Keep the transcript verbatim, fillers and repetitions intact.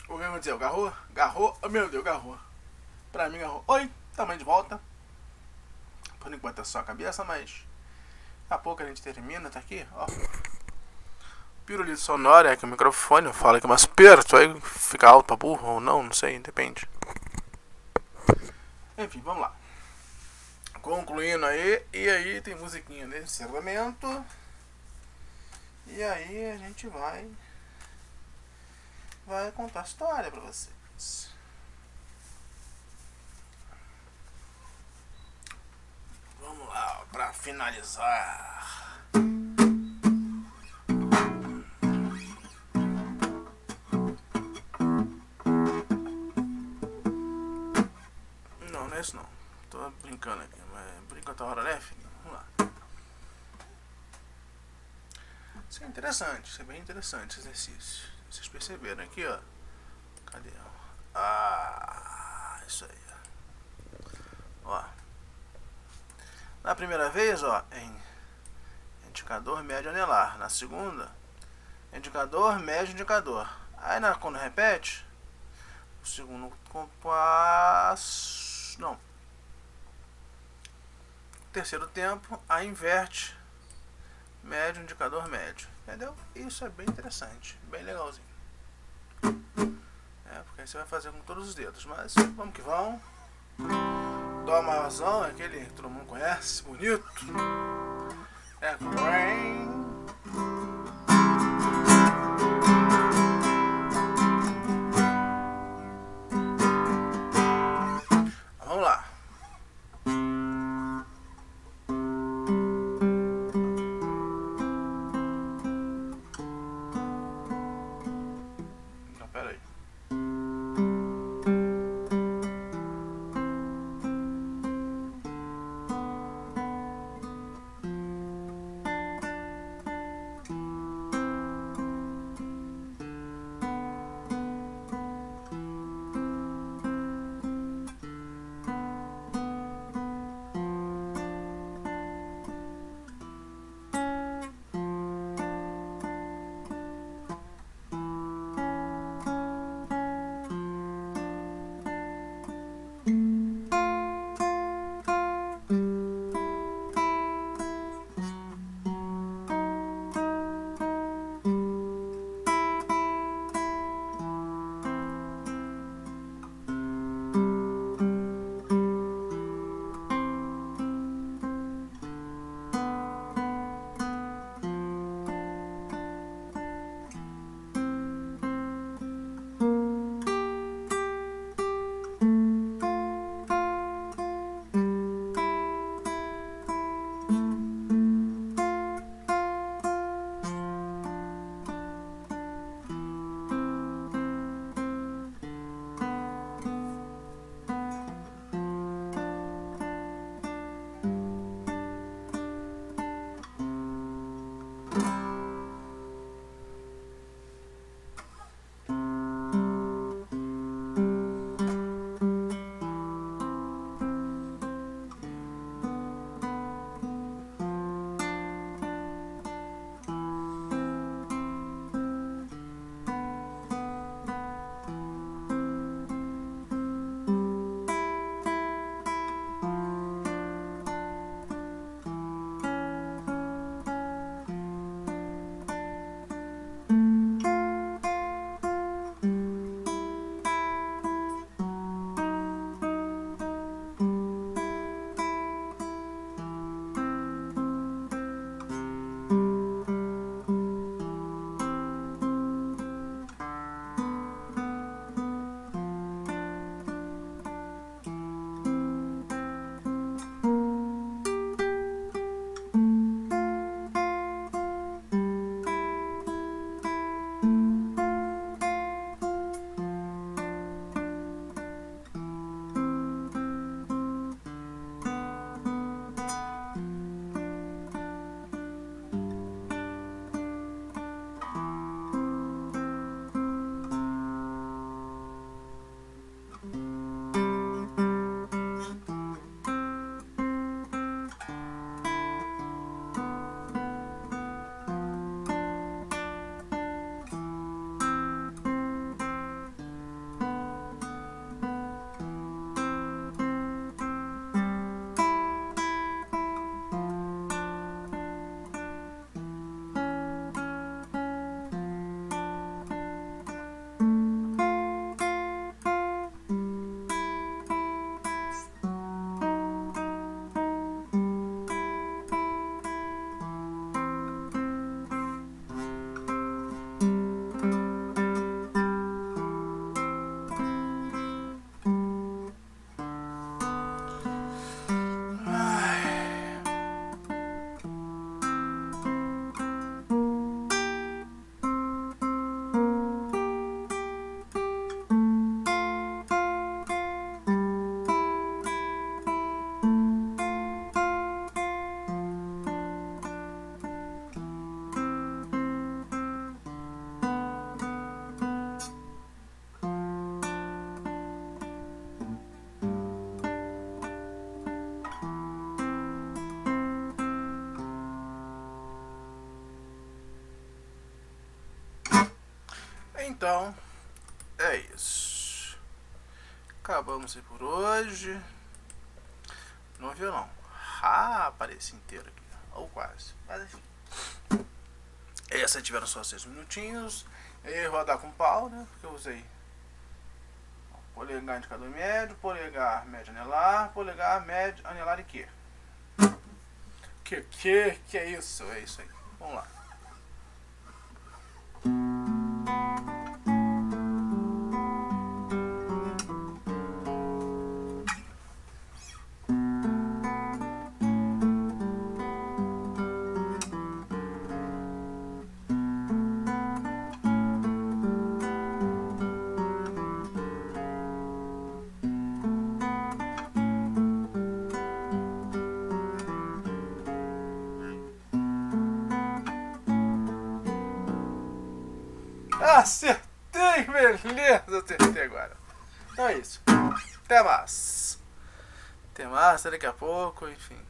O que aconteceu? Garrou? Garrou? Oh, meu Deus, garrou. Pra mim, garrou. Oi, tamanho de volta. Por enquanto é só a cabeça, mas daqui a pouco a gente termina. Tá aqui, ó. Pirulito sonoro é que o microfone eu falo que é mais perto, aí fica alto pra burro ou não, não sei, depende. Enfim, vamos lá. Concluindo aí, e aí tem musiquinha de encerramento. E aí a gente vai vai contar a história pra vocês. Vamos lá, pra finalizar. Não, não é isso não. Tô brincando aqui, mas por enquanto a hora é, filho. Vamos lá. Isso é interessante, isso é bem interessante esse exercício. Vocês perceberam aqui, ó. Cadê? Ah, isso aí. Ó. Na primeira vez, ó, em indicador médio anelar. Na segunda, indicador médio indicador. Aí na, quando repete, o segundo compasso. Não. Terceiro tempo, aí inverte médio indicador médio. Entendeu? Isso é bem interessante, bem legalzinho. É, porque aí você vai fazer com todos os dedos. Mas vamos que vamos. Dó maiorzão, aquele que todo mundo conhece, bonito. É Rain. Vamos lá. Então, pera aí. Então, é isso. Acabamos aí por hoje. Não viu não? Ah, apareci inteiro aqui. Ou quase. Mas enfim. Essa tiveram só seis minutinhos. E rodar com pau, né? Porque eu usei polegar indicador médio, polegar médio anelar, polegar médio anelar e que? Que que que é isso? É isso aí. Vamos lá. Acertei, beleza, acertei agora. Então é isso. Até mais. Até mais, até daqui a pouco, enfim.